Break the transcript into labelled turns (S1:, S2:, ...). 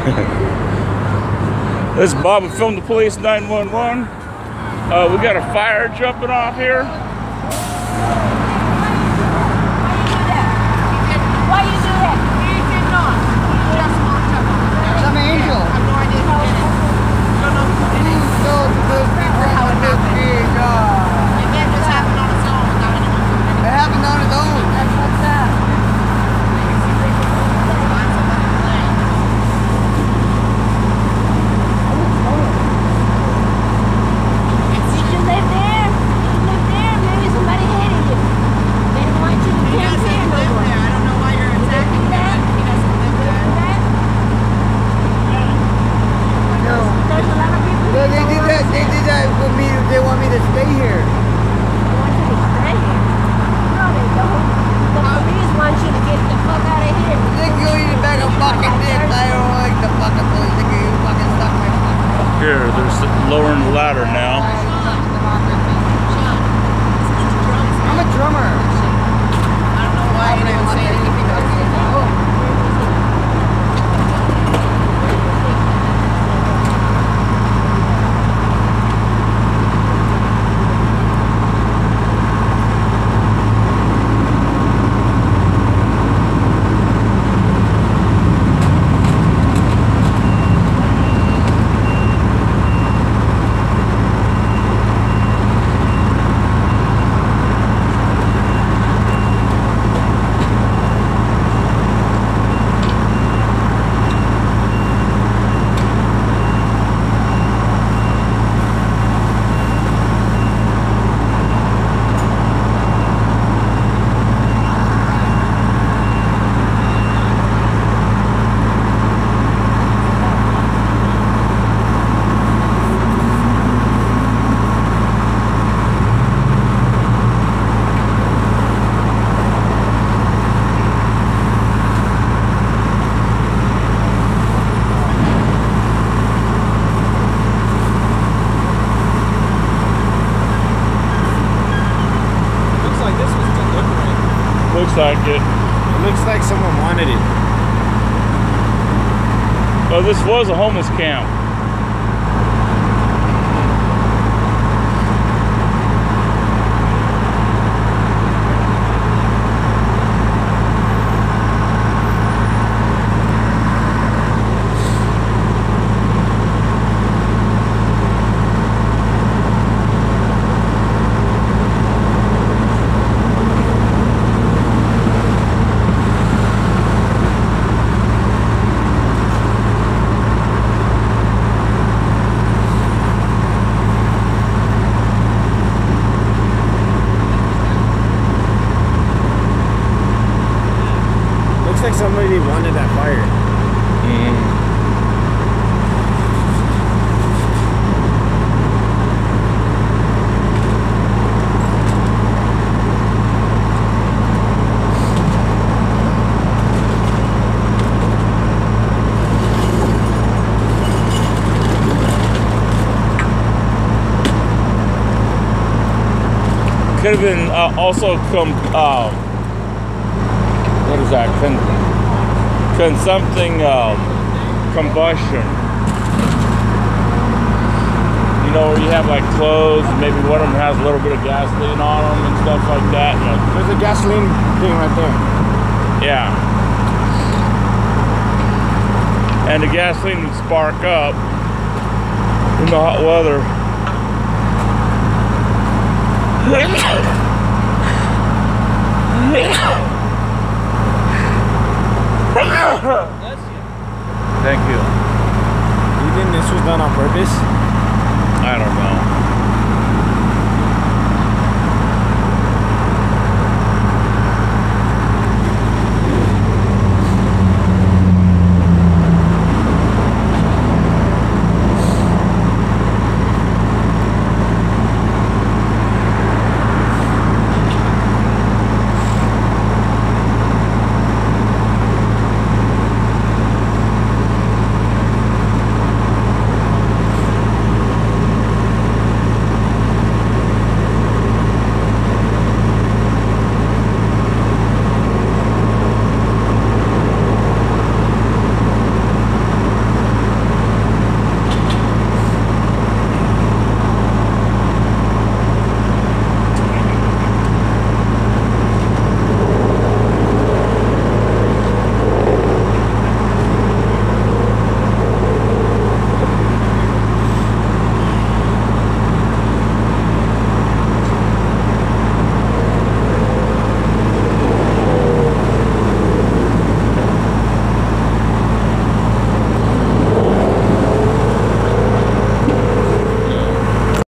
S1: This is Bob with Film the Police 911. We got a fire jumping off here.
S2: Why you do that? He did not. He just walked up.
S3: Some angel.
S2: I have no idea how it happened.
S3: So good people
S2: How it happened.
S3: God.
S2: And that just happened on its own without anyone doing anything.
S3: It happened on its own.
S2: That's what's up.
S3: They did that for me. They want me to stay here.
S2: They want you to stay here? No, they don't. The police want you to get the fuck out of here.
S3: They go eat a bag of fucking dicks. I don't like the fucking police. They can fucking suck my fucking.
S1: Here, they're lowering the ladder now.
S3: I'm a drummer.
S2: I don't know why you didn't say anything.
S1: Looks like it.
S4: It looks like someone wanted it.
S1: Well, this was a homeless camp.
S4: Looks like somebody wanted that fire.
S1: Could have been also what is that? Combustion. You know, where you have like clothes, and maybe one of them has a little bit of gasoline on them and stuff like that. You know.
S4: There's a gasoline thing right there.
S1: Yeah. And the gasoline would spark up in the hot weather. Thank you.
S4: You think this was done on purpose?
S1: I don't know.